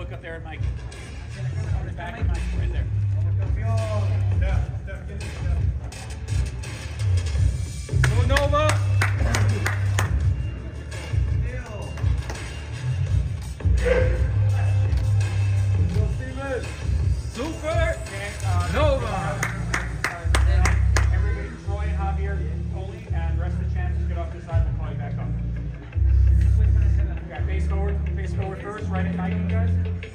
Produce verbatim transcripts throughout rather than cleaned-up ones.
look up there at Mike. Back at Mike, right there. Go Nova! Super Okay, uh, Nova! Everybody, Troy and Javier only, and the rest of the champs just get off this side. We'll call you back up. Okay, face forward, face forward first, right at Mike, you guys.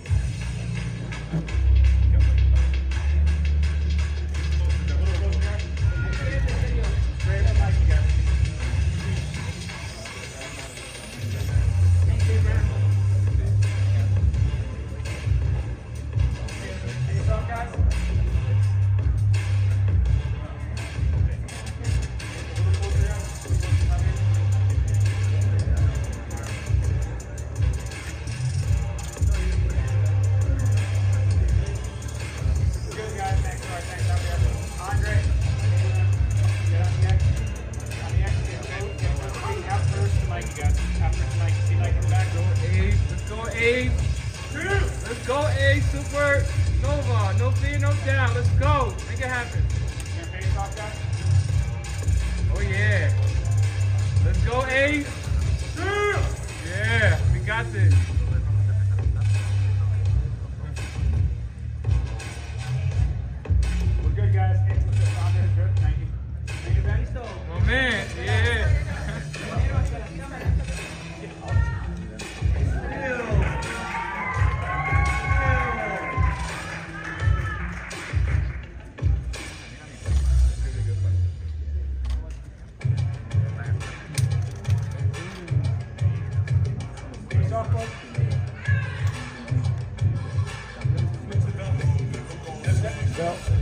Straight at Mike, you guys. Face up, guys. Good guys, thanks, all right, thanks, Javier. Andre, get on the X. On the X, get close, get close. Out first to Mike, you guys. Out first to Mike. See Mike in the back. Go A, let's go A. Let's go A, Super Nova. No fear, no doubt. Let's go. Make it happen. Your face off, guys. Oh yeah. Let's go A. Yeah, we got this. We're good, guys. Hey, what's up, Andre? Good, thank you. Thank you, Benny. Oh man, yeah. Face off, folks. Belt.